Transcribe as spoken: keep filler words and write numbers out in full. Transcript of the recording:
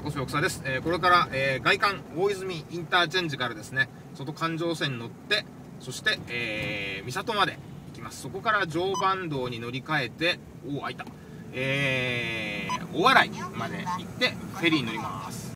コスメ奥沢です。えー、これから、えー、外環大泉インターチェンジからですね、外環状線に乗って、そして、えー、三郷まで行きます。そこから常磐道に乗り換えて、おお、開いた。えー、大洗まで行って、フェリーに乗ります。